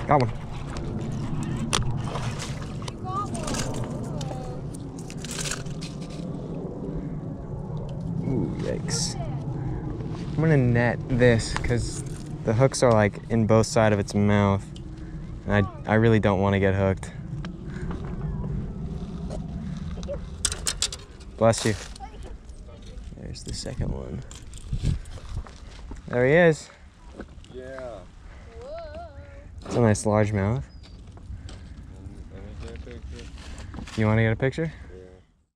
Got one. Ooh, yikes. I'm gonna net this because the hooks are like in both sides of its mouth. And I really don't want to get hooked. Bless you. There's the second one. There he is. Yeah. It's a nice large mouth. Let me get a picture. You want to get a picture?